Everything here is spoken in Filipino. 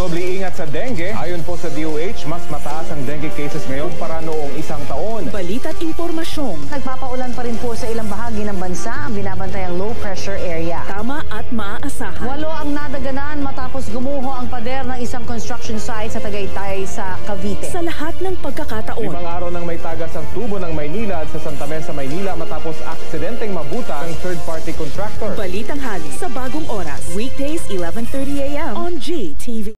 Doble ingat sa dengue. Ayon po sa DOH, mas mataas ang dengue cases ngayon para noong isang taon. Balita't impormasyong Nagpapaulan pa rin po sa ilang bahagi ng bansa ang binabantayang low pressure area. tama at maaasahan. 8 ang nadaganan matapos gumuho ang pader ng isang construction site sa Tagaytay sa Cavite. Sa lahat ng pagkakataon, 5 araw nang may tagas ang tubo ng Maynila at sa Santa Mesa, Maynila matapos aksidenteng mabuta ng third-party contractor. Balitang hali sa bagong oras. Weekdays 11:30 a.m. on GTV.